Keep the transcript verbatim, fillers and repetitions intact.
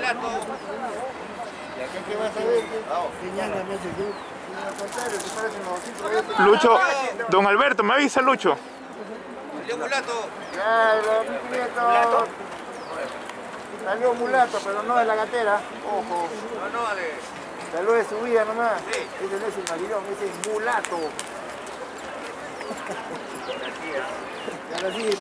mulato. ¿Qué vas a ver? Señálame ese club. Lucho, don Alberto, ¿me avisa Lucho? Salió mulato. Claro, mi prieto. Salió mulato, pero no de la gatera. Ojo. No, no, de... Salió de su vida nomás. Sí. Ese no es el maridón, ese es mulato. Y ahora sí.